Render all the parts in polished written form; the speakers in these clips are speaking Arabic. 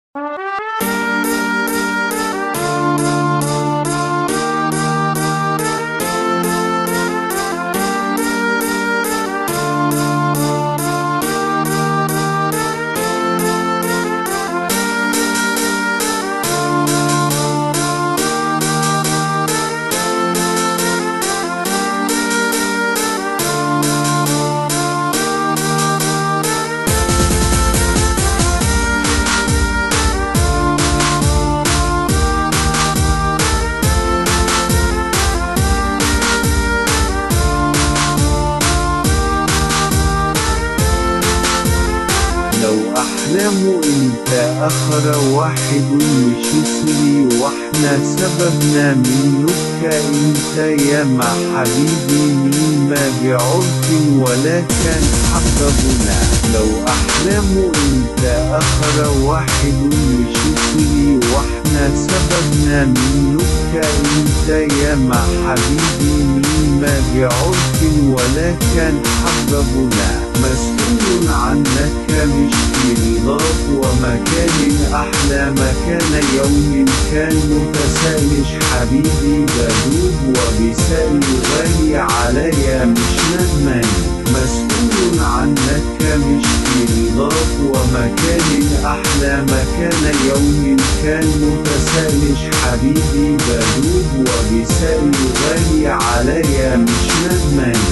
لو أحلام انت آخر واحد مش سري، واحنا سببنا منك انت يا ما حبيبي، مما بعرف ولا كان حببنا. لو أحلام انت آخر واحد مش سري، واحنا سببنا منك انت يا ما حبيبي، مما بعرف ولا كان حببنا. مسؤول عنك مش في رضاك، ومكان أحلى مكان يوم كان متسالش حبيبي، بدوب وبسال غالي عليا مش ندمان. مسؤول عنك مش في رضاك، ومكان أحلى مكان يوم كان متسالش حبيبي، بدوب وبسال غالي عليا مش ندمان.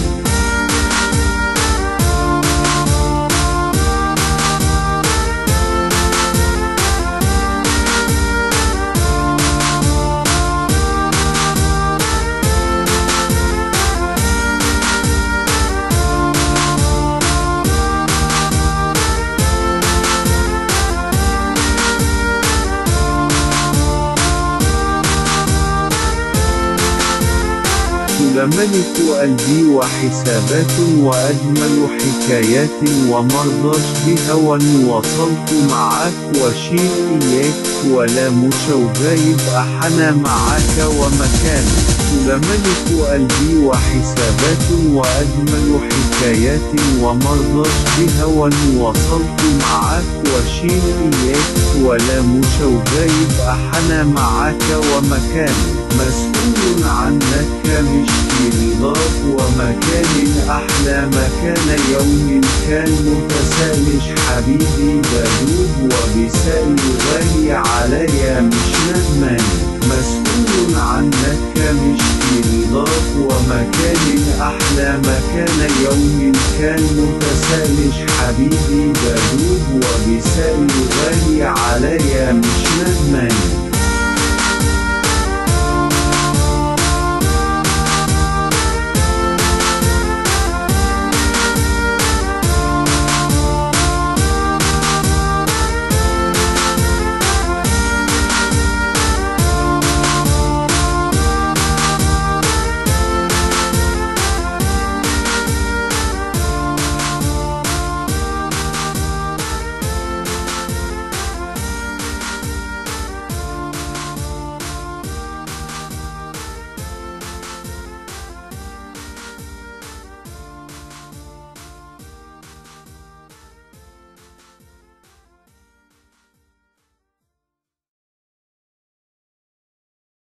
ملك قلبي وحسابات وأجمل حكايات، ومرضاش بهوى وصلت معاك وشيء إياك، ولا مشوغة يبقى حنا معاك ومكان. ملك قلبي وحسابات وأجمل حكايات، ومرضاش بهوى وصلت معاك وشيء إياك، ولا مشوغة يبقى حنا معاك ومكان. مسؤول عنك مش في رضاك، ومكان أحلى مكان يوم كان متسالش حبيبي، بدوب وبسال غالي عليا مش ندمان. مسؤول عنك مش في رضاك، ومكان أحلى مكان يوم كان متسالش حبيبي، بدوب وبسال غالي عليا